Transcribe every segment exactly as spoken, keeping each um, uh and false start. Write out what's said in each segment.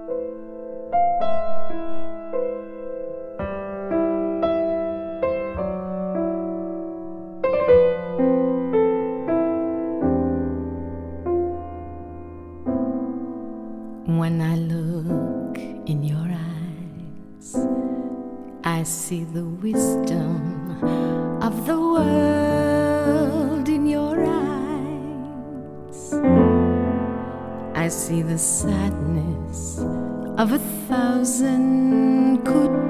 When I look in your eyes, I see the wisdom of the world in your eyes. I see the sadness of a thousand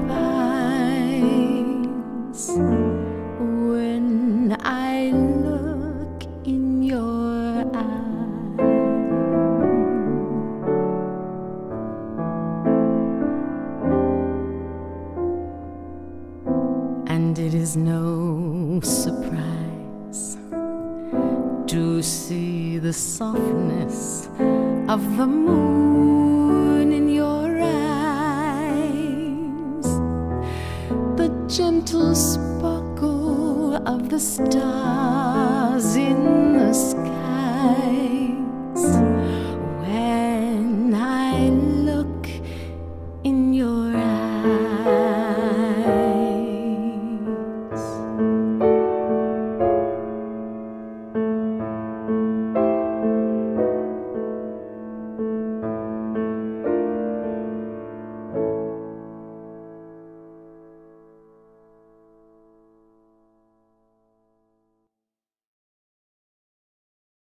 goodbyes. When I look in your eyes, and it is no surprise to see the softness of the moon in your eyes, the gentle sparkle of the stars in the sky.